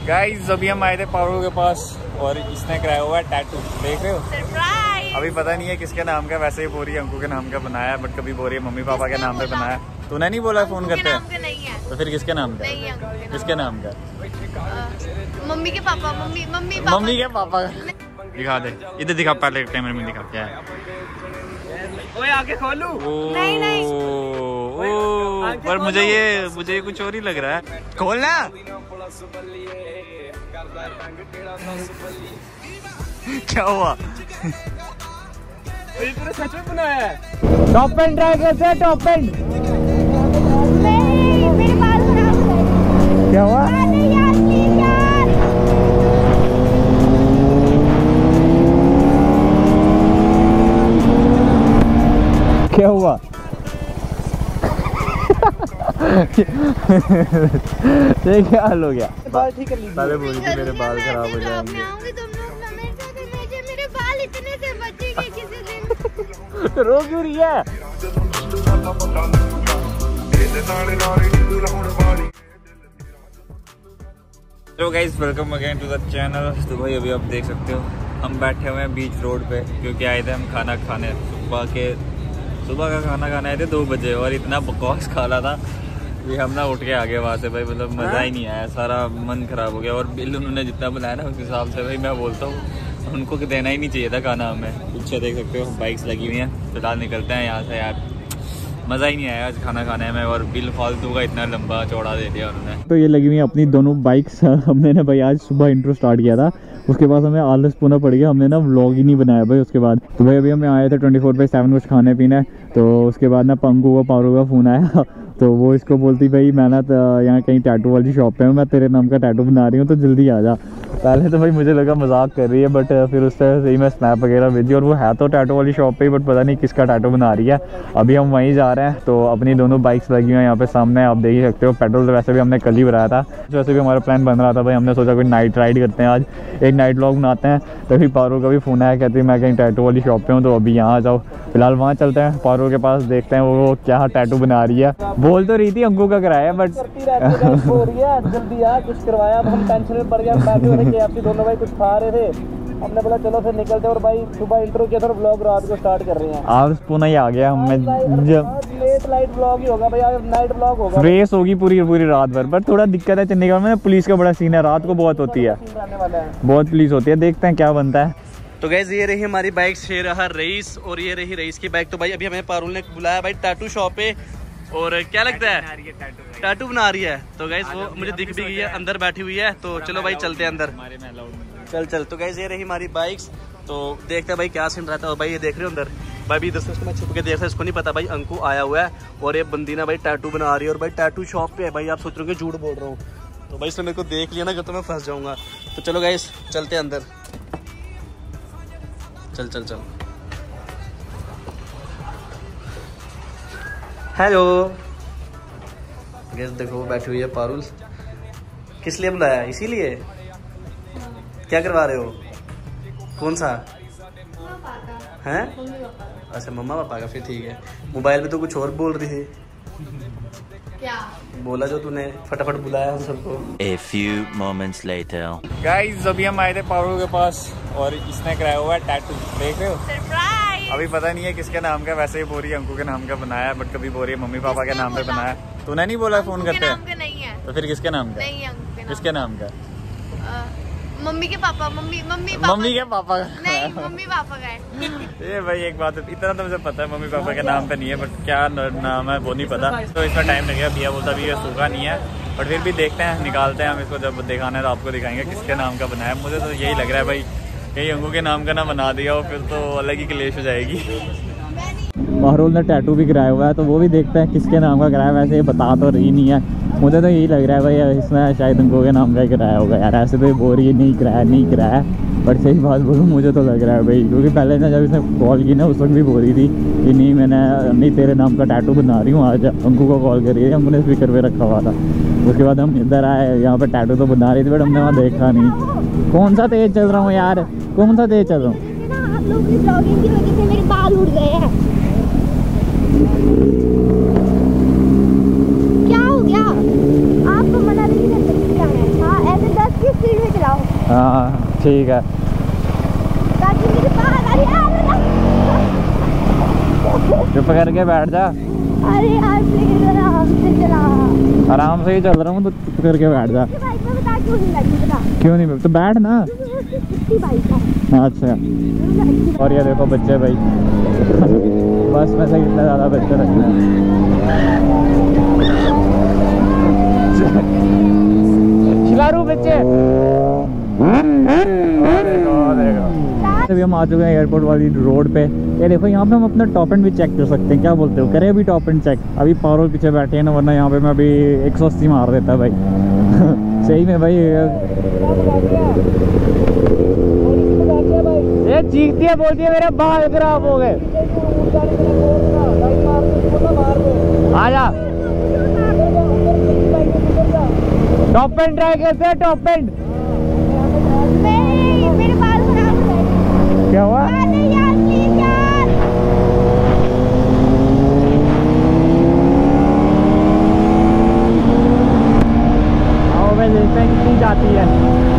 Guys अभी हम आए थे पारू के पास और इसने कराया हुआ है टैटू, देख रहे हो। सरप्राइज। अभी पता नहीं है किसके नाम का, वैसे ही बोरी अंकु के नाम का बनाया है, बट कभी बोरी मम्मी पापा के नाम पे बनाया। तूने नहीं बोला फोन करते हैं? नहीं है। तो फिर किसके नाम का? किसके नाम का? मम्मी के पापा। मम्मी के पापा का। दिखा दे, इधर दिखा, पहले कैमरे में दिखा क्या है। ओए आगे खोलू। नहीं। पर मुझे ये कुछ और ही लग रहा है। खोलना। क्या हुआ? ये तूने सच में बनाया है? टॉप पेंट ट्राई करते हैं, टॉप पेंट। मेरे बाल खराब हो गए। क्या हुआ? क्या हुआ? ये क्या हाल हो गया? बाल ठीक कर लीजिए। पहले बोली थी मेरे बाल खराब हो जाएंगे। मेरे बाल इतने से बचेंगे किसी दिन। रो क्यों रही है? तो guys welcome again to the channel. तो भाई अभी आप देख सकते हो हम बैठे हुए हैं बीच रोड पे, क्योंकि आए थे हम खाना खाने। सुबह का खाना खाने आए थे 2 बजे और इतना बकवास खाना था कि हम ना उठ के आगे वहाँ से। भाई मतलब मज़ा ही नहीं आया, सारा मन खराब हो गया। और बिल उन्होंने जितना बनाया ना उस हिसाब से भाई मैं बोलता हूँ उनको देना ही नहीं चाहिए था खाना हमें। पीछे देख सकते हो बाइक्स लगी हुई हैं। फिलहाल निकलते हैं यहाँ से यार, मज़ा ही नहीं आया आज खाना खाने में। और बिल फालतू का इतना लंबा चौड़ा दे दिया उन्होंने। तो ये लगी हुई है अपनी दोनों बाइक्स। हमने ना भाई आज सुबह इंट्रो स्टार्ट किया था, उसके बाद हमें आलस पुना पड़ गया, हमने ना व्लॉग ही नहीं बनाया भाई उसके बाद। तो भाई अभी हम आए थे 24/7 कुछ खाने पीने। तो उसके बाद ना पंकु का पारू का फ़ोन आया तो वो इसको बोलती भाई मैं ना यहाँ कहीं टैटू वाली शॉप पे हूँ, मैं तेरे नाम का टैटू बना रही हूँ तो जल्दी आ जा। पहले तो भाई मुझे लगा मजाक कर रही है, बट फिर उस तरह से ही मैं स्नैप वगैरह भेजी। और वो है तो टैटू वाली शॉप पे ही, बट पता नहीं किसका टैटू बना रही है। अभी हम वहीं जा रहे हैं। तो अपनी दोनों बाइक्स लगी हुई हैं यहाँ पे सामने, आप देख ही सकते हो। पेट्रोल तो वैसे भी हमने कल ही भराया था। वैसे भी हमारा प्लान बन रहा था भाई, हमने सोचा कोई नाइट राइड करते हैं आज, एक नाइट व्लॉग बनाते हैं। तभी पारू का भी फ़ोन आया, कहती मैं कहीं टैटू वाली शॉप पे हूँ तो अभी यहाँ आ जाओ। फिलहाल वहाँ चलते हैं पारू के पास, देखते हैं वो क्या टैटू बना रही है। बोल तो रही थी अंकु का कराया, बट जल्दी आ, कुछ करवाया तो हम टेंशन में पड़ गया। बैठे हुए थे KFC दोनों भाई, कुछ खा रहे थे। हमने बोला चलो फिर निकलते हैं। और भाई सुबह इंट्रो किया था और ब्लॉग रात को स्टार्ट कर रहे हैं। आज पुनः ही आ गया हमें। लेट नाइट ब्लॉग ही होगा भाई, आज नाइट ब्लॉग होगा। रेस होगी पूरी रात भर। पर थोड़ा दिक्कत है चंडीगढ़ में, पुलिस का बड़ा सीन है, रात को बहुत होती है, बहुत पुलिस होती है। देखते हैं क्या बनता है। तो गैस ये रही हमारी बाइक, ये रहा रईस और ये रही रईस की बाइक। तो भाई अभी हमें पारुल ने बुलाया भाई टैटू शॉप पे, और क्या लगता है टैटू बना रही है। तो गैस वो मुझे दिख भी गई है, अंदर बैठी हुई है। तो चलो भाई चलते हैं अंदर। चल। तो गैस ये रही हमारी बाइक्स। तो देखते हैं भाई क्या सीन रहता है। और भाई ये देख रहे हो अंदर, भाई भी दस मैं छुप के देख रहा है, इसको नहीं पता भाई अंकु आया हुआ है और ये बंदी ना भाई टैटू बना रही है। और भाई टैटू शॉप पे है भाई, आप सोच रहे हो कि झूठ बोल रहा हूँ। तो भाई इसने मेरे को देख लिया ना कि तो मैं फंस जाऊंगा। तो चलो गाइस चलते हैं अंदर। चल। हेलो गैस, देखो बैठी हुई है पारुल। किस लिए बुलाया? इसीलिए। क्या करवा रहे हो? कौन सा हैं? अच्छा मम्मा पापा का, फिर ठीक है। मोबाइल पे तो कुछ और बोल रही थी। क्या बोला जो तूने, फटाफट बुलाया हम सबको। A few moments later. Guys अभी हम आए थे पारू के पास और इसने कराया हुआ है टैटू, देख रहे हो। सरप्राइज। अभी पता नहीं है किसके नाम का, वैसे ही बोरी अंकु के नाम का बनाया, बट कभी बोरी मम्मी पापा के नाम पे बनाया। तूने नहीं बोला फोन करते हैं? नहीं है। तो फिर किसके नाम का? नहीं है। किसके नाम का? मम्मी के पापा। मम्मी के पापा का। नहीं, मम्मी पापा का है। ये भाई एक बात इतना तो मुझे पता है, मम्मी पापा के नाम पे नहीं है, बट क्या नाम है वो नहीं पता। तो इसका टाइम लगेगा, भैया बोलता भी ये सूखा नहीं है, बट फिर भी देखते हैं, निकालते हैं हम इसको। जब दिखाना है तो आपको दिखाएंगे किसके नाम का बनाया। मुझे तो यही लग रहा है भाई कहीं अंगू के नाम का ना बना दिया हो, फिर तो अलग ही क्लेश हो जाएगी। पारुल ने टैटू भी कराया हुआ है, तो वो भी देखते हैं किसके नाम का कराया। वैसे ये बता तो रही नहीं है, मुझे तो यही लग रहा है भाई इसने शायद अंकु के नाम का ही कराया होगा यार। ऐसे तो बोल रही नहीं कराया, बट सही बात बोलूँ मुझे तो लग रहा है भाई, क्योंकि पहले ना जब इसने कॉल की ना उस वक्त भी बोल रही थी कि नहीं तेरे नाम का टैटू बना रही हूँ। आज अंकु को कॉल कर रही है, हमने स्पीकर पे रखा हुआ था। उसके बाद हम इधर आए, यहाँ पे टैटू तो बना रही थी, बट हमने वहाँ देखा नहीं। कौन सा तेज चल रहा हूँ यार, कौन सा तेज चल रहा हूँ? आप लोगों की ब्लॉगिंग की वजह से मेरे बाल उड़ गए हैं। क्या हो गया? आपको मना नहीं कर सकती क्या है? हाँ ऐसे 10 किस हाँ ठीक है। ताकि मेरे बाहर आ रही चुप करके बैठ जा। अरे यार प्लीज आराम से चला। आराम से ही चल रहा हूँ तो चुप करके बैठ जा। बाइक में बता क्यों नहीं लगी बता। क्यों नहीं तो बैठ ना। कितनी बाइक है। अच्छा और ये देखो बच्चे भाई बस में से कितना ज़्यादा बच्चे रखना है। खिलारू बच्चे। अभी हम आ चुके हैं एयरपोर्ट वाली रोड पे। ये देखो यहाँ पे हम अपना टॉप एंड भी चेक कर सकते हैं। क्या बोलते हो, करें अभी टॉप एंड चेक? अभी पारोल पीछे बैठे हैं ना, वरना यहाँ पे मैं अभी 180 मार देता भाई। सही में भाई ये चीखती है, बोलती है मेरे बाल खराब हो गए। आजा टॉप एंड ट्राई करते हैं। टॉप एंड मेरे बाल खराब हो गए। क्या हुआ? अरे यार प्लीज यार। आओ मैं देखते हैं कितनी जाती है।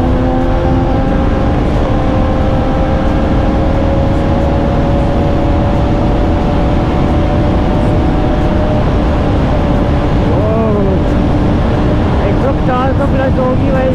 तो प्लस होगी भाई।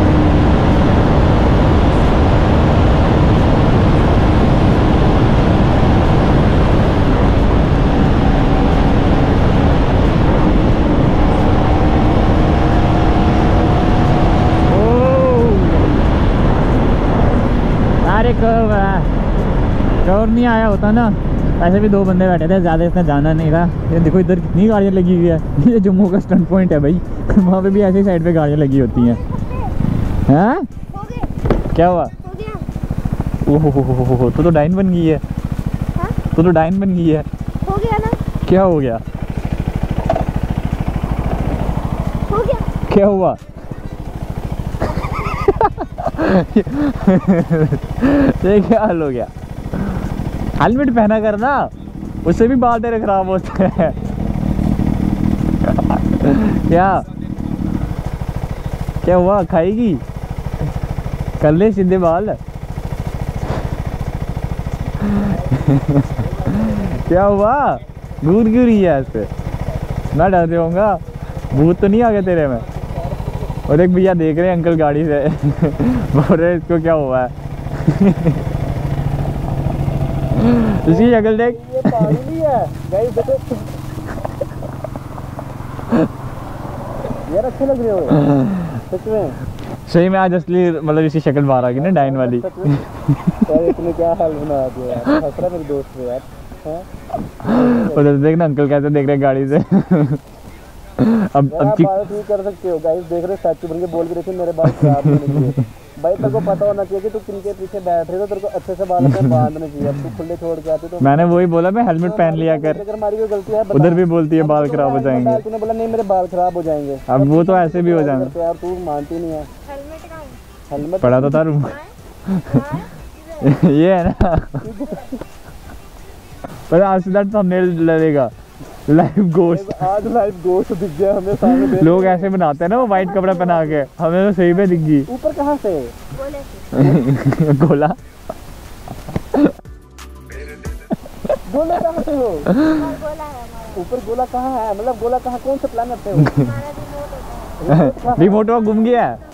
अरे कर्व नहीं आया होता ना, ऐसे भी 2 बंदे बैठे थे, ज़्यादा इसमें जाना नहीं था। ये देखो इधर कितनी गाड़ियाँ लगी हुई है। ये जम्मू का स्टंट पॉइंट है भाई। वहाँ पे भी ऐसी साइड पे गाड़ियाँ लगी होती हैं। हैं हो गए। क्या हुआ? हो गया। ओहो तो डाइन बन गई है। हाँ? तो डाइन बन गई है। हो गया ना। क्या हो गया? हो गया। क्या हुआ? ये क्या हाल हो गया? हेलमेट पहना कर ना, उससे भी बाल तेरे खराब होते हैं। क्या हुआ? खाएगी? कर ले सीधे बाल। क्या हुआ? भूत क्यों रही है ऐसे? मैं डर जाऊंगा। भूत तो नहीं आ गया तेरे में? और एक भैया देख रहे हैं अंकल गाड़ी से। बोल रहे इसको क्या हुआ है। इसकी शक्ल देख। ये पागल है गाइस देखो। यार अच्छे लग रहे हो सच में। सही में आज असली मतलब इसकी शक्ल बाहर आ गई ना, डाइन वाली। यार इतने क्या हाल बना दिया यार। हंस रहा मेरे दोस्त पे यार। उधर देख ना अंकल कैसे देख रहे हैं गाड़ी से। अब बाल ठीक कर सकते हो गाइस, देख रहे स्टैचू बन के बोल के देखिए मेरे बाल खराब होने चाहिए। भाई तेरे को पता होना चाहिए कि तू किनके पीछे बैठ रहे हो, तेरे को अच्छे से बाल में बांधने चाहिए। अब तू खुले छोड़ के आते तो मैंने वही बोला, मैं हेलमेट पहन लिया कर। अगर हमारी कोई गलती है उधर भी बोलती है बाल खराब हो जाएंगे। तूने बोला नहीं मेरे बाल खराब हो जाएंगे। अब वो तो ऐसे भी हो जाएंगे यार, तू मानती नहीं है। हेलमेट कहाँ है? हेलमेट पड़ा तो था रूम। ये है ना। पर आज सीधा थंबनेल लगेगा लाइव गोश्त। आज लाइव गोश्त दिख गया हमें सामने। लोग ऐसे बनाते हैं ना वो वाइट कपड़ा पहना के, हमें तो सही में दिख गई। ऊपर कहाँ से? गोले से। गोला? गोला कहाँ से हो? गोला है हमारा। ऊपर गोला कहाँ है? मतलब गोला कहाँ, कौन से प्लानट पे हो? रिमोट वो घूम गया है।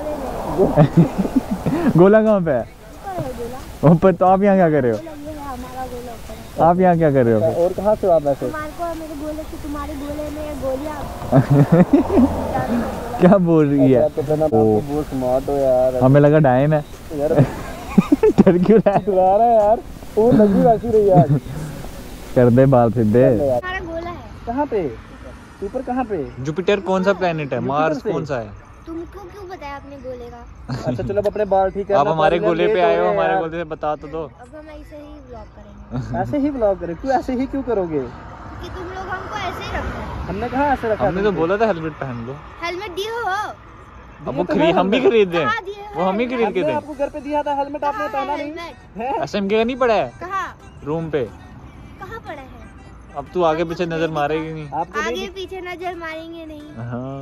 गोला कहाँ पे है? ऊपर। तो आप यहाँ क्या कर रहे हो? आप यहाँ क्या कर रहे हो? और कहाँ से आप वैसे? मेरे गोले से तुम्हारे गोले में गोलियां। क्या बोल रही है? बहुत स्मार्ट हो यार। हमें लगा डाइन है यार। डर क्यों रहा है यार? वो लगी वैसी रही यार। कर दे बाल सीधे। हमारा गोला है कहाँ पे? ऊपर कहाँ पे? जुपिटर कौन सा प्लेनेट है? मार्स कौन सा है? तुमको क्यों बताया अपने गोले का? अच्छा चलो अब अपने बाल ठीक है। आप हमारे गोले पे आए हो, हमारे गोले से बता तो दो। अब हम ऐसे ही व्लॉग करेंगे। ऐसे ही व्लॉग करें? क्यों ऐसे ही क्यों करोगे? क्योंकि तुम लोग हमको ऐसे ही रखते हैं। हमने कहाँ ऐसे रखा? हमने तो बोला था हेलमेट पहन लो। हेलमेट दिए हो? अब वो खरीद हम भी खरीद दें। कहाँ दिए हो? वो हम ही खरीद के दें। आपको घर पे दिया था हेलमेट, आपने पहना नहीं है? एसएमके का नहीं पड़ा है? कहाँ? रूम पे। कहाँ पड़ा है? अब तू आगे पीछे नजर मारेगी नहीं। आगे पीछे नजर मारेंगे नहीं। हाँ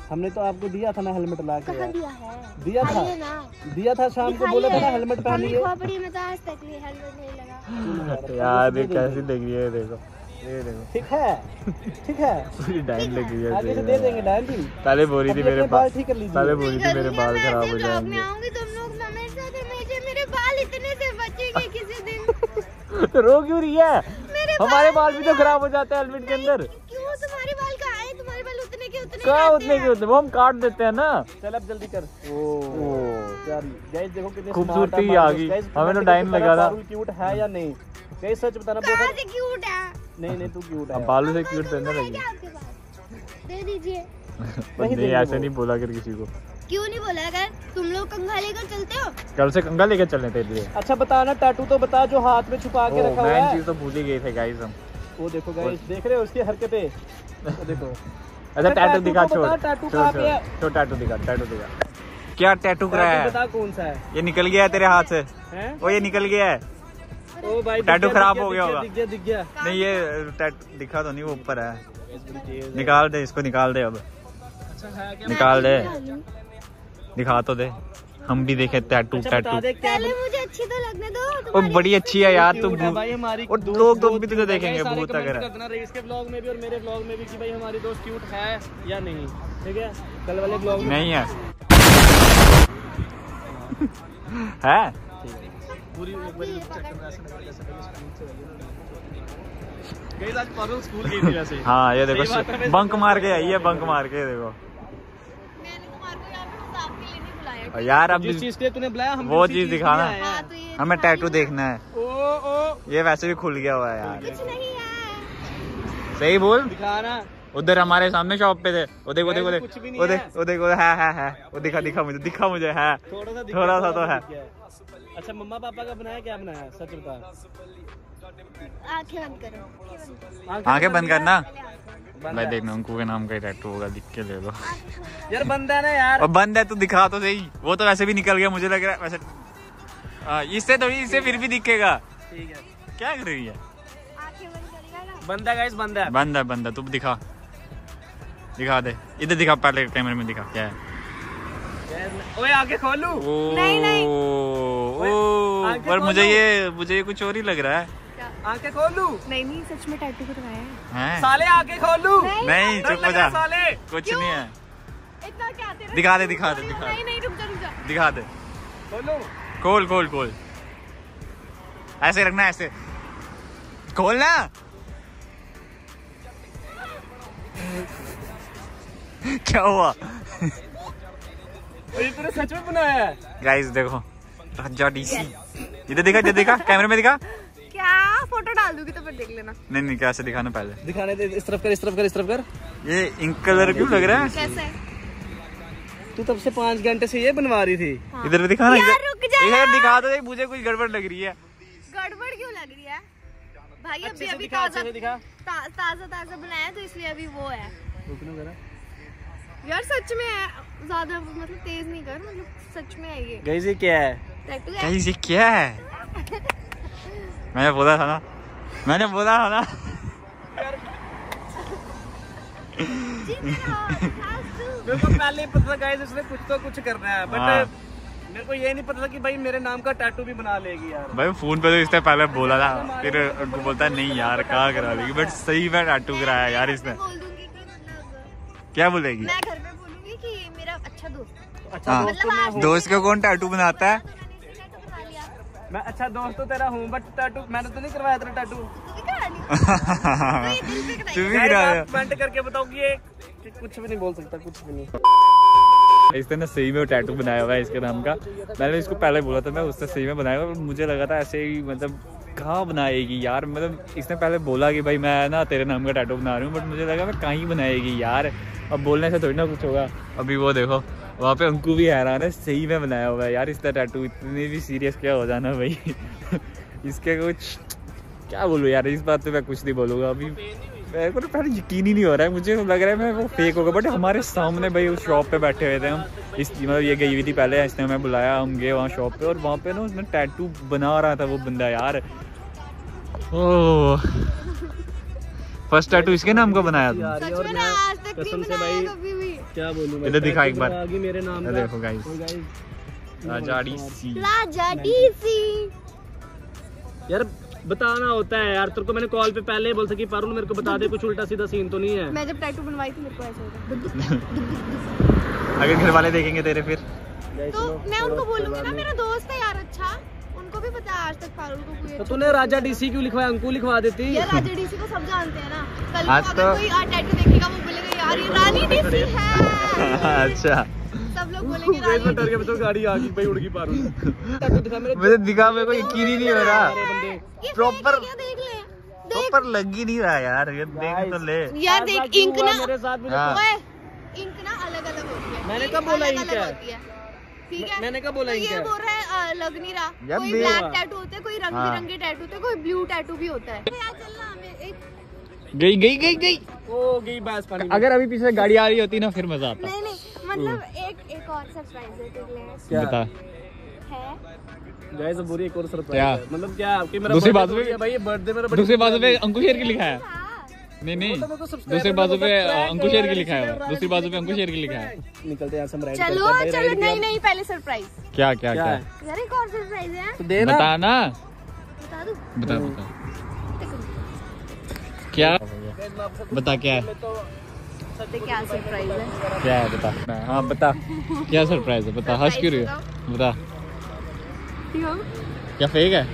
हमने तो आपको दिया था ना हेलमेट ला के। कहाँ दिया है? दिया था, दिखाइए ना। दिया था शाम को, बोला था ना हेलमेट पहनिए। हमें खोपड़ी में तो आज तक भी हेलमेट नहीं लगा। यार ये कैसी लग रही है, देखो ये देखो। ठीक है, ठीक है, पूरी डाइन लग रही आगे से है। दे देंगे डाइन भी। पहले बोली थी मेरे बाल बाल, ठीक कर लीजिए। पहले बोली थी मेरे बाल खराब हो मैं जाएंगे। आऊंगी, तुम लोग हमेशा हमेशा मेरे बाल इतने से बचेंगे किसी दिन। तो रो क्यों रही है? मेरे हमारे बाल भी तो खराब हो जाते हैं हेलमेट के अंदर। क्यों तुम्हारे बाल कहाँ है? तुम्हारे बाल उतने के उतने कहाँ रहते उतने हैं। के उतने, वो हम काट देते हैं ना। चल अब जल्दी कर। प्यारी गाइस देखो कितने खूबसूरती आ गई। हमें तो डाइन लगा था। क्यूट है या नहीं गाइस, सच बताना। कहाँ से क्यूट है? नहीं तू क्यूट है। अब बालों से क्यूट करने है लगी। क्या आपके पास? दे दीजिए। नहीं ऐसे नहीं बोला कर किसी को। क्यों नहीं बोला? अगर तुम लोग कंघा लेकर चलते हो कल से कंगा लेकर चलने तेरे लिए। अच्छा बताना, टैटू तो बता जो हाथ में छुपा के रखा हुआ मेन है। चीज तो भूल ही गए थे गाइस हम। वो देखो गाइस, देख रहे हो उसकी हरकतें? वो देखो। अच्छा टैटू दिखा, तो छोड़ बता, टैटू कहाँ पे है? छोड़ टैटू दिखा, टैटू दिखा। क्या टैटू कराया टैटू है? बता कौन सा है? ये निकल गया है तेरे हाथ से। हैं? वो ये निकल गया है। ओ भाई टैटू खराब हो गया होगा। दिख गया। नहीं ये टैटू दिखा तो नहीं, वो ऊपर है। निकाल दे इसको, निकाल दे अब, अच्छा है क्या? निकाल दे, दिखा तो दे, हम भी देखे टैटू। अच्छा टैटू बता दे क्या पहले मुझे अच्छी तो लगने दो। वो तुम्हारी बड़ी अच्छी है यार। क्यूट है तुम भाई हमारी और दोस्त लोग तो बहुत भी क्यूट तुझे है। देखेंगे सारे बहुत कमेंट अगर कर देना रईस के ब्लॉग में भी और मेरे ब्लॉग में भी कि भाई हमारी दोस्त क्यूट है या नहीं। ठीक है, कल वाले ब्लॉग में नहीं है। है पूरी एक बार चेक करना ऐसे लगा जैसे भाई स्कूल से गाइस। आज पारुल स्कूल गई थी वैसे। हाँ ये देखो, सही बात है, बंक मार के आई है, बंक मार के देखो। मैंने तुम्हारे को यहाँ पे मजाक के लिए नहीं बुलाया। और यार अब जिस चीज के लिए तूने बुलाया हम वो उसी चीज के लिए दिखाना। आए हैं। हाँ, तो ये हमें टैटू देखना है। ओ ये वैसे भी खुल गया हुआ है यार। कुछ नहीं है। सही बोल। दिखाना। उधर हमारे सामने शॉप पे थे। वो देखो देखो यार, कुछ भी नहीं वो है। देख वो देखो, है वो दिखा मुझे, दिखा मुझे है। थोड़ा सा तो है। अच्छा मम्मा पापा का बनाया, क्या बनाया सच बता? आंखें बंद करो। आंखें बंद करना भाई। देखना अंकु के नाम का टैटू होगा, दिख के ले लो। यार बंद है ना यार। और बंद है तो दिखा तो सही। वो तो वैसे भी निकल गया, मुझे लग रहा है वैसे। इससे तो इससे फिर भी दिखेगा। ठीक है, क्या कर रही है? आंखें बंद करेगा ना। बंद है गाइस, बंद है। बंद है तू दिखा, दिखा दे। इधर दिखा, पहले कैमरे में दिखा क्या है। ओए आंखें खोलू। नहीं, नहीं। ओ पर मुझे ये कुछ और ही लग रहा है। आंखें खोलू। नहीं सच में टैटू करवाया है। हैं? साले आंखें खोलू। नहीं चुप हो जा, साले कुछ नहीं है। इतना क्या तेरा? दिखा दे नहीं रुक जा। दिखा दे। खोलू। खोल ऐसे रखना, ऐसे खोलना। क्या हुआ? ये तूने सच में बनाया है? गाइस देखो, राजा डीसी। इधर दिखा कैमरे में दिखा। क्या फोटो डाल दूंगी तो फिर देख लेना। नहीं कैसे दिखाना पहले। दिखाने दे, इस तरफ कर। ये इंक कलर क्यों लग रहा है? कैसे? तू तब से 5 घंटे से ये बनवा रही थी। इधर भी दिखा ना। यार, रुक जा इधर यार। दिखा दो, मुझे कुछ गड़बड़ लग रही है। गड़बड़ क्यों लग रही है भाई? अच्छे से अभी दिखा, अच्छे से दिखा। ताजा बनाया तो इसलिए अभी वो है। रुकना जरा। यार सच में है, ज्यादा मतलब तेज नहीं कर, मतलब सच में है ये गाइस ये क्या है? टैटू है। गाइस ये क्या है? मैंने बोला था ना। मेरे को पहले ही पता था गाइस इसने कुछ तो कुछ करना है, बट हाँ। मेरे को ये नहीं पता था कि भाई मेरे नाम का टैटू भी बना लेगी यार। भाई फोन पे तो इसने पहले बोला था, फिर उनको बोलता नहीं यार कहाँ करा देगी, बट सही में टैटू कराया यार इसने। बोल दूंगी कि मतलब क्या बोलेगी? मैं घर पे बोलूंगी कि ये मेरा अच्छा दोस्त है। अच्छा हाँ। दोस्त तो मैं हूँ। दोस्त को कौन टैटू बनाता है? तो मैंने इसलिए टैटू बना लिया। मैं अच्छा दोस्त तो तेरा हूँ, बट टैटू मैंने तो नहीं करवाया तेरा टैटू। तू भी करा लिया। तो ये दिल पे तू कराई। भी करा आप कमेंट करके बताओ कि ये कि कुछ भी नहीं बोल सकता, कुछ भी नहीं। इसने ना सही में टैटू बनाया हुआ है इसके नाम का। मैंने इसको पहले बोला था, मैं उसने सही में बनाया हुआ, मुझे लगा था ऐसे ही मतलब कहाँ बनाएगी यार। मतलब इसने पहले बोला कि भाई मैं ना तेरे नाम का टैटू बना रही हूँ, बट मुझे लगा मैं कहीं बनाएगी यार। अब बोलने से थोड़ी ना कुछ होगा। अभी वो देखो वहाँ पे अंकु भी हैरान है, सही में बनाया हुआ है यार इसका टैटू। इतनी भी सीरियस क्या हो जाना भाई। इसके कुछ क्या बोलूँ यार, इस बात पे मैं कुछ नहीं बोलूँगा अभी। मेरे को तो पहले यकीन ही नहीं हो रहा है, मुझे लग रहा है मैं वो फेक होगा, बट हमारे सामने भाई उस शॉप पे बैठे हुए थे हम। इस मतलब ये गई हुई थी पहले, इसने हमें बुलाया, हम गए वहाँ शॉप पे, और वहाँ पे ना उसने टैटू बना रहा था वो बंदा यार। ओह फर्स्ट टैटू इसके नाम का बनाया था। सच में ना आज तक नहीं कसम से बनाया भाई कभी भी। क्या बोलूं मैं, इधर दिखा एक बार, आगे मेरे नाम का। देखो guys, Raja DC. Raja DC. यार बताना होता है यार, तेरे को मैंने कॉल पे पहले ही बोला था कि पारुल मेरे को बता दे, कुछ उल्टा सीधा सीन तो नहीं है। मैं जब टैटू बनवाई थी मेरे को ऐसा होता। अगर घर वाले देखेंगे तेरे फिर तो मैं उनको बोलूंगी ना, मेरा दोस्त है यार, अच्छा उनको भी पता है आज तक पारुल को कोई। तो तूने राजा डीसी क्यों लिखवाया, अंकु लिखवा देती। यार राजा डीसी को सब जानते हैं ना, कल आज को अगर तो- कोई टैटू देखेगा वो बोलेगा यार ये रानी डीसी है। अच्छा सब लोग बोलेंगे रानी डर के तो गाड़ी आ गई भाई, उड़ गई पारुल। मुझे दिखा, मेरे को यकीन ही नहीं हो रहा, ये प्रॉपर क्या देख ले प्रॉपर लग ही नहीं रहा यार, ये देख तो ले। यार देख इंक ना, मेरे साथ में हाँ। ओए इंक ना अलग अलग होती है। मैंने इंक कब बोला अलग-अलग इंक है? होती है, ठीक है। मैंने कब बोला तो इंक ये है? बोल रहा है लग नहीं रहा। यार कोई देख। ब्लैक टैटू होते हैं, कोई रंग हाँ। बिरंगे टैटू होते हैं, कोई ब्लू टैटू भी होता है। यार चलना हमें एक गई गई गई गई। ओ गई बस पानी में। अगर अभी पीछे गाड़ी आ रही होती ना फिर मजा आता। नहीं मतलब एक और सरप्राइज है तेरे लिए क्या? बता। है। गाइस बुरी एक और सरप्राइज क्या? है। मतलब क्या कि मेरा दूसरी birthday बाजू तो पे- है भाई, ये बर्थडे मेरा बड़ी दूसरे बाजू पे अंकुशेर की लिखा है। हाँ। नहीं नहीं, वो तो मेरे को subscriber दूसरे बाजू पे ने बोला track अंकुशेर की करो, लिखा है, Instagram दूसरी बाजू पे अंकुशेर की लिखा है। निकलते हैं यहाँ से हम राइड चलो करते हैं भाई, चलो राइड किया। नहीं पहले सरप्राइज। क्या क्या क्या क्या? है? यार एक और सरप्राइज है, तो दे ना। बता ना, बता दूं? बता बता क्या, बता क्या है, पता क्या सरप्राइज है? क्या है बता। हाँ बता क्या सरप्राइज है, बता। हंस क्यों रही है, बता। क्यों? क्या फेक है?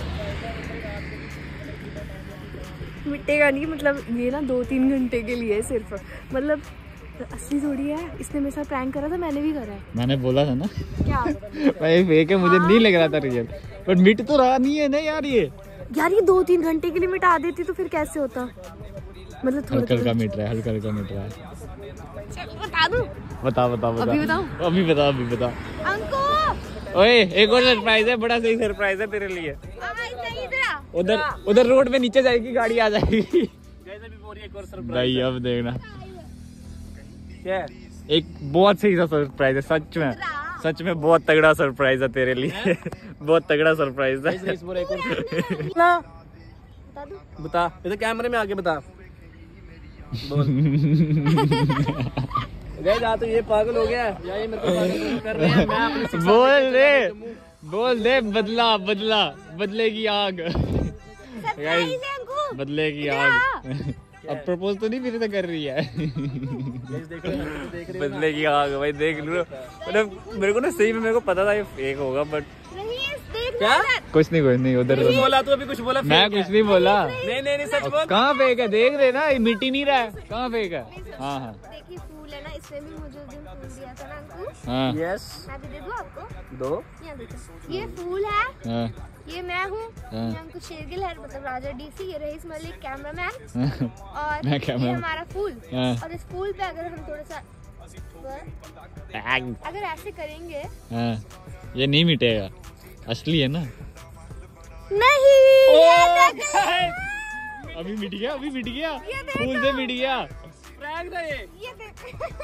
मिटेगा नहीं, मतलब ये ना 2-3 घंटे के लिए सिर्फ, मतलब असली थोड़ी है। इसने मेरे साथ प्रैंक करा था, मैंने भी करा है। मैंने बोला था ना क्या? भाई फेक है, मुझे नहीं लग रहा था रियल, बट मिट तो रहा नहीं है ना यार ये। यार ये 2-3 घंटे के लिए मिटा देती तो फिर कैसे होता, मतलब हल्का हल्का थोड़ा मिट रहा है, हल्का हल्का मिट रहा है। बता दूं? बता बता बता, अभी बताऊं? अभी बता, अभी बता। अंको ओए एक और सरप्राइज है, बड़ा सही सरप्राइज है तेरे लिए। नहीं इधर आ। उधर उधर रोड पे नीचे जाएगी गाड़ी, आ जाएगी। गाइस अभी बोरी एक और सरप्राइज भाई अब देखना, क्या है? एक बहुत सही सा सरप्राइज है, सच में बहुत तगड़ा सरप्राइज है तेरे लिए। बहुत तगड़ा सरप्राइज है। गाइस बोरा एक और बता दूं? बता, इधर कैमरे में आके बता। बोल। गाइस आ तो ये पागल हो गया या ये मेरे को पागल कर रहे हैं। मैं अपने शिक्षा बोल दे बदला बदला, बदले की आग। सरप्राइज है अंको। बदले की इधर आग। आ। अब प्रपोज तो नहीं मेरे से कर रही है। गाइस देख रहे हो, देख रहे हो ना? बदले की आग भाई, देख लो। मतलब मेरे को ना सही में मेरे को पता था ये फेक होगा, बट नहीं देख क्या? कुछ नहीं उधर कुछ बोला तू, अभी कुछ बोला? मैं fake है। कुछ नहीं बोला। नहीं सच बोल। कहाँ फेक है, देख रहे ना, ये मिट ही नहीं रहा है, कहाँ फेक है। हाँ हाँ देखिए फूल है ना, इसने भी मुझे उस दिन फूल दिया था ना अंकु। हाँ यस मैं भी दे दूं आपको? दो। यहाँ देखो, ये फूल है, हाँ ये मैं हूँ, हाँ। ये अंकुश शेरगिल है, मतलब राजा डीसी, ये रईस मलिक कैमरामैन, हाँ। और मैं ये cameraman। हमारा फूल। हाँ। और इस फूल पे अगर हम थोड़ा सा अगर ऐसे करेंगे, हाँ, ये नहीं मिटेगा, असली है ना। नहीं अभी मिट गया, अभी मिट गया, ये देखो। फूल से मिट गया। प्रैंक था ये। ये देख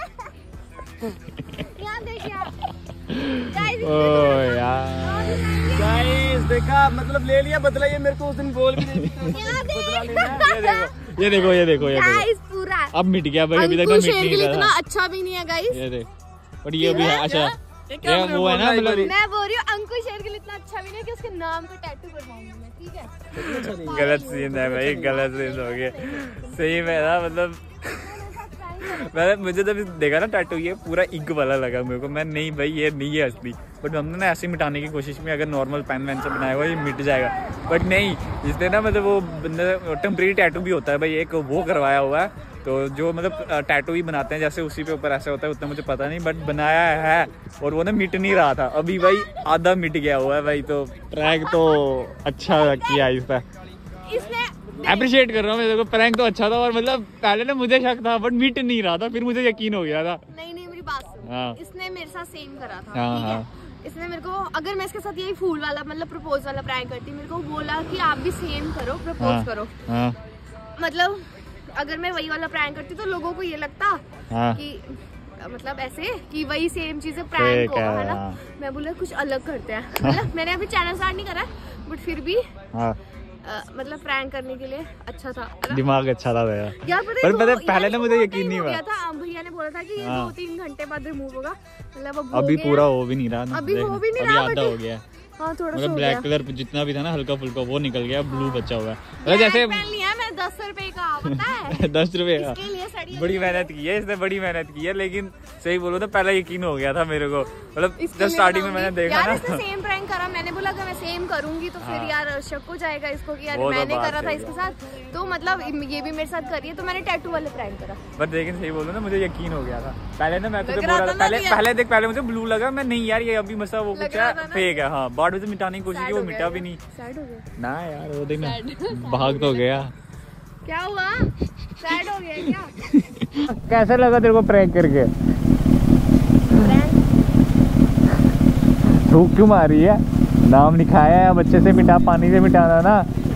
यहाँ देखिए आप। Guys, ओ यार, गाइस देखा, मतलब ले लिया बदला। ये मेरे को उस दिन बोल भी नहीं यहाँ बदला लेना है। ये देखो ये देखो ये देखो, गाइस पूरा अब मिट गया भाई, अभी तक ना अंकुश मिट नहीं शेरगिल रहा इतना था। अच्छा भी नहीं है गाइस। ये देख, और ये भी है। अच्छा ये क्या ये वो है ना, मतलब मैं बोल रही हूँ अंकुश शेरगिल इतना अच्छा भी नहीं है कि उसके नाम पे टैटू करवाऊंगी मैं, ठीक है? गलत सीन है भाई, गलत सीन हो गया सही में ना। मतलब मैंने, मुझे जब देखा ना टैटू, ये पूरा इंक वाला लगा मेरे को। मैं नहीं भाई ये नहीं है असली, बट हमने ना ऐसे मिटाने की कोशिश में, अगर नॉर्मल पेन वैन से बनाया हुआ ये मिट जाएगा, बट नहीं, इसलिए ना मतलब वो टेम्परेरी टैटू भी होता है भाई, एक वो करवाया हुआ है। तो जो मतलब टैटू ही बनाते हैं जैसे उसी पे ऊपर ऐसे होता है, उतना मुझे पता नहीं, बट बनाया है। और वो ना मिट नहीं रहा था, अभी भाई आधा मिट गया हुआ है भाई। तो प्रैंक तो अच्छा किया इस पर, इसने अप्रिशिएट कर रहा हूँ मैं। देखो प्रैंक तो अच्छा था, और मतलब पहले ना मुझे शक था, बट मिट नहीं रहा था, फिर मुझे यकीन हो गया था। नहीं मेरी बात सुन। हाँ। इसने मेरे साथ सेम करा था, हाँ, ठीक हाँ। है? इसने मेरे को, अगर मैं इसके साथ यही फूल वाला मतलब प्रपोज वाला प्रैंक करती, मेरे को बोला कि आप भी सेम करो, प्रपोज हाँ, करो। हाँ, मतलब अगर मैं वही वाला प्रैंक करती तो लोगों को ये लगता हाँ। कि मतलब ऐसे कि वही सेम चीजें प्रैंक Fake होगा, है ना? हाँ। मैं बोला कुछ अलग करते हैं। मतलब मैंने अभी चैनल स्टार्ट नहीं करा, बट फिर भी हाँ। मतलब प्रैंक करने के लिए अच्छा था। दिमाग अच्छा था मेरा यार। पर पता पहले ना मुझे यकीन नहीं हुआ था। भैया ने बोला था कि ये 2-3 घंटे बाद रिमूव होगा, मतलब अभी पूरा हो भी नहीं रहा, अभी हो भी नहीं रहा, आधा हो गया। हाँ थोड़ा मतलब ब्लैक कलर जितना भी था ना हल्का फुल्का वो निकल गया, ब्लू बचा हुआ है। जैसे मैं 10 रुपए का पता है 10 रुपए का बड़ी मेहनत की है इसने, बड़ी मेहनत की है। लेकिन सही बोलो तो पहले यकीन हो गया था मेरे को, मतलब जब स्टार्टिंग में मैंने देखा यार ना इसने सेम प्रैंक करा। मैंने बोला कि मैं सेम करूंगी तो फिर यार शक हो जाएगा इसको कि यार मैंने करा था इसके साथ, तो मतलब ये भी मेरे साथ करिए, तो मैंने टैटू वाले प्रैंक करा। बट लेकिन सही बोलो ना मुझे यकीन हो गया था पहले ना। मैं तुझे बोल रहा था पहले मुझे ब्लू लगा, मैं नहीं यार ये अभी मसा वो कुछ है फेक है। हाँ बाद में मिटाने की कोशिश की, वो मिटा भी नहीं। सैड हो गया ना यार वो देखना भाग तो गया। क्या हुआ? सैड हो गया क्या? कैसा लगा तेरे को प्रैंक करके? धूप क्यों मार रही है? नाम लिखाया है बच्चे से मिटा, पानी से मिटाना ना।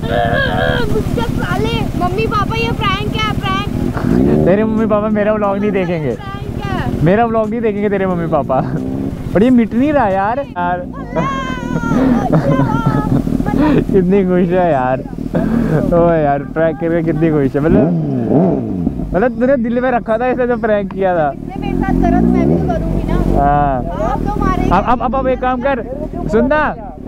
साले मम्मी पापा ये प्रैंक है, प्रैंक। तेरे मम्मी पापा मेरा व्लॉग नहीं देखेंगे, मेरा व्लॉग नहीं देखेंगे तेरे मम्मी पापा। पर ये मिट नहीं रहा यार। कितनी खुश है यार, ओ यार प्रैंक करके कितनी खुश है। मतलब तूने दिल में रखा था इसने जो प्रैंक किया था। मेरे साथ करा तो मैं भी तो करूंगी ना। हाँ अब एक काम कर, सुनना,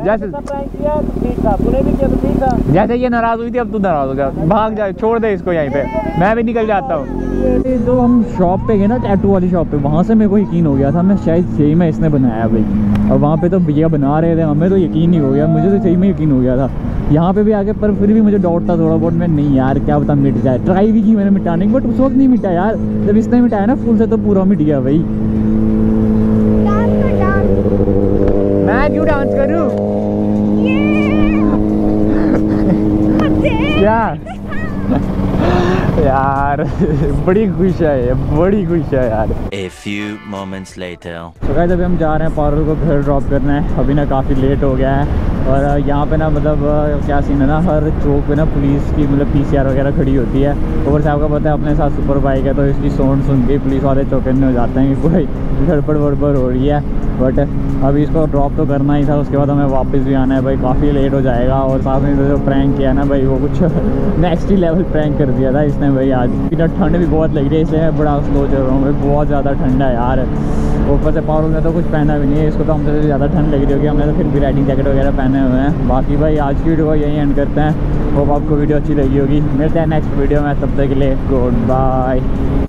जैसे ये नाराज हुई थी अब तू नाराज हो जा, भाग जा, छोड़ दे इसको यहीं पे, मैं भी निकल जाता हूँ। जो हम शॉप पे गए ना टैटू वाली शॉप पे, वहाँ से मेरे को यकीन हो गया था मैं शायद सही में इसने बनाया भाई। और वहाँ पे तो भैया बना रहे थे, हमें तो यकीन नहीं हो गया, मुझे तो सही में यकीन हो गया था। यहाँ पे भी आके पर फिर भी मुझे डाउट था थोड़ा बहुत, मैं नहीं यार क्या पता मिट जाए। ट्राई भी की मैंने मिटाने की, बट उस वक्त नहीं मिटा यार। जब इसने मिटाया ना फुल से तो पूरा मिट गया भाई। मैं क्यों डांस करूँ? क्या यार बड़ी खुश है, बड़ी खुश है यार। A few moments later. तो गाइस अभी हम जा रहे हैं पारुल को घर ड्रॉप करना है, अभी ना काफ़ी लेट हो गया है। और यहाँ पे ना मतलब क्या सीन है ना, हर चौक पे ना पुलिस की मतलब PCR वगैरह खड़ी होती है। ऊपर से आपको पता है अपने साथ सुपर बाइक है, तो इसकी साउंड सुन के पुलिस वाले चौकन्ने हो जाते हैं कि कोई गड़बड़ वड़बड़ हो रही है। बट अभी इसको ड्रॉप तो करना ही था, उसके बाद हमें वापस भी आना है भाई, काफ़ी लेट हो जाएगा। और साथ में जो प्रैंक किया ना भाई, वो कुछ नेक्स्ट ही लेवल प्रैंक कर दिया था इसने भाई आज। इतना ठंड भी बहुत लग रही है, इसलिए मैं बड़ा स्लो चल रहा हूँ भाई, बहुत ज़्यादा ठंड है यार। ऊपर से पारुल ने तो कुछ पहना भी नहीं है, इसको तो हमसे ज़्यादा ठंड लग रही होगी, हमने तो फिर भी राइडिंग जैकेट वगैरह पहने हुए हैं। बाकी भाई आज की वीडियो को यहीं एंड करते हैं, होप आपको वीडियो अच्छी लगी होगी। मिलते हैं नेक्स्ट वीडियो में, तब तक के लिए गुड बाय।